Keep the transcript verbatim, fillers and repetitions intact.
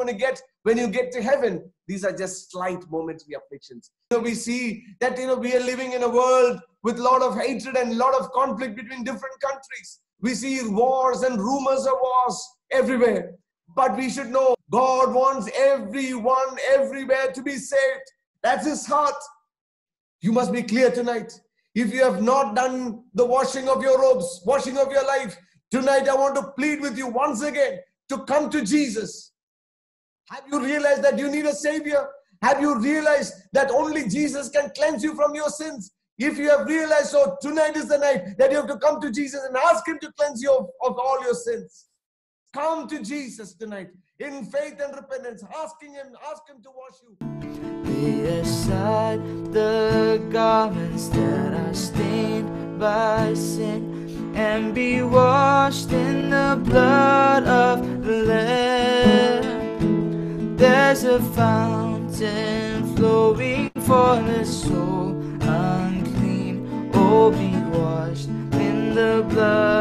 going to get when you get to heaven. These are just slight momentary afflictions. You know, we see that, you know, we are living in a world with a lot of hatred and a lot of conflict between different countries. We see wars and rumors of wars everywhere. But we should know God wants everyone everywhere to be saved. That's His heart. You must be clear tonight. If you have not done the washing of your robes, washing of your life, tonight I want to plead with you once again to come to Jesus. Have you realized that you need a Savior? Have you realized that only Jesus can cleanse you from your sins? If you have realized so, tonight is the night that you have to come to Jesus and ask Him to cleanse you of, of all your sins. Come to Jesus tonight in faith and repentance, asking Him, ask Him to wash you. Lay aside the garments that are stained by sin, and be washed in the blood of the Lamb. There's a fountain flowing for the soul unclean. Oh, be washed in the blood